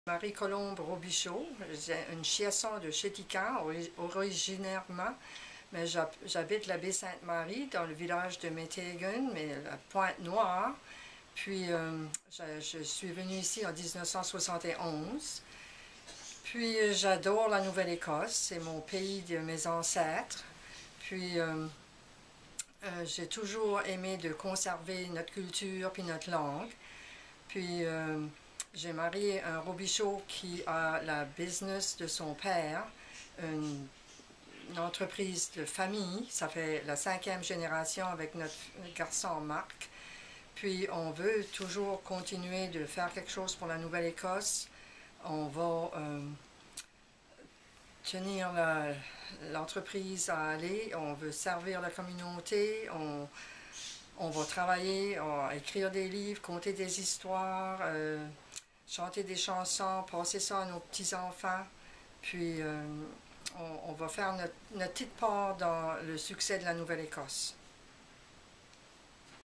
Marie-Colombe Robichaud, j'ai une chiasson de Chéticamp originairement, mais j'habite la baie Sainte-Marie dans le village de Métégun, mais la Pointe-Noire. Puis je suis venue ici en 1971. Puis j'adore la Nouvelle-Écosse, c'est mon pays de mes ancêtres. Puis j'ai toujours aimé de conserver notre culture puis notre langue. Puis j'ai marié un Robichaud qui a la business de son père, une entreprise de famille. Ça fait la 5e génération avec notre garçon Marc. Puis on veut toujours continuer de faire quelque chose pour la Nouvelle-Écosse. On va tenir l'entreprise à aller. On veut servir la communauté. On va travailler, écrire des livres, conter des histoires, chanter des chansons, passer ça à nos petits-enfants. Puis on va faire notre petite part dans le succès de la Nouvelle-Écosse.